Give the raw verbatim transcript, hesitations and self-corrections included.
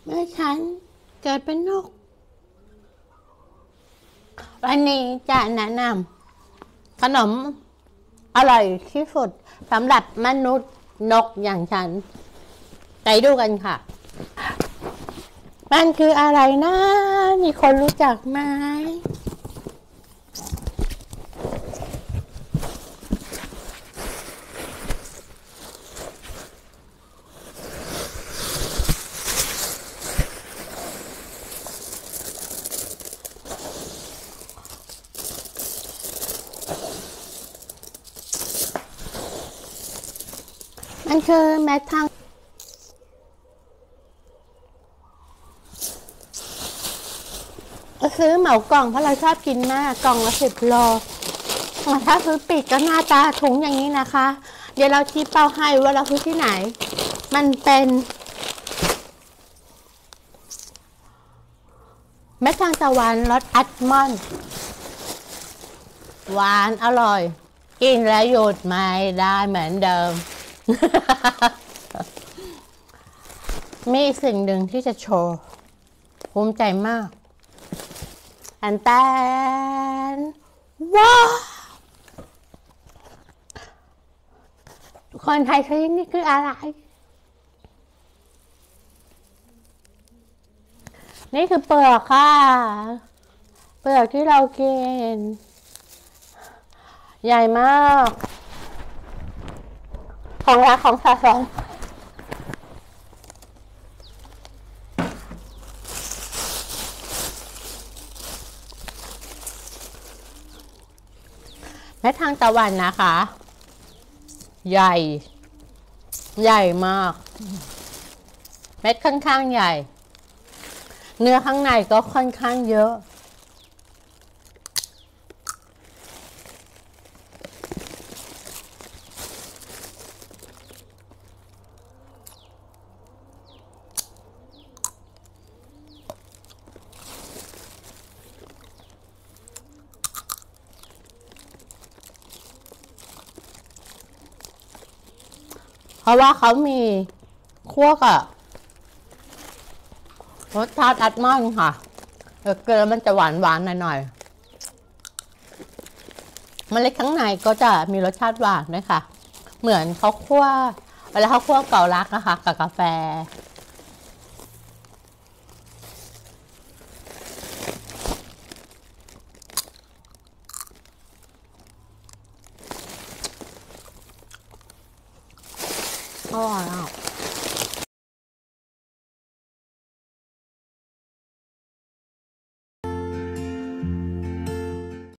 เมื่อฉันเกิดเป็นนกวันนี้จะแนะนำขนมอร่อยที่สุดสำหรับมนุษย์นกอย่างฉันไปดูกันค่ะมันคืออะไรนะมีคนรู้จักไหมมันคือแมททังซื้อเหมากล่องเพราะเราชอบกินมากกล่องละสิบโลถ้าซื้อปิดก็หน้าตาถุงอย่างนี้นะคะเดี๋ยวเราชี้เป้าให้ว่าเราซื้อที่ไหนมันเป็นเม็ดทางตะวันรสอัลมอนด์หวานอร่อยกินแล้วหยุดไม่ได้เหมือนเดิม มีสิ่งหนึ่งที่จะโชว์ภูมิใจมากอันแตนว้าวคนไทยคิดนี่คืออะไรนี่คือเปลือกค่ะเปลือกที่เรากินใหญ่มากของรักของสะสมเม็ดทางตะวันนะคะใหญ่ใหญ่มากเม็ดค่อนข้างใหญ่เนื้อข้างในก็ค่อนข้างเยอะเพราะว่าเขามีคั่วกับรสชาติอัลมอนด์ค่ะเกลือมันจะหวานหวานหน่อยๆเมล็ดข้างในก็จะมีรสชาติหวานด้วยค่ะเหมือนเขาคั่วเวลาเขาคั่วเกาลัดนะคะกับกาแฟอร่อยอ่ะ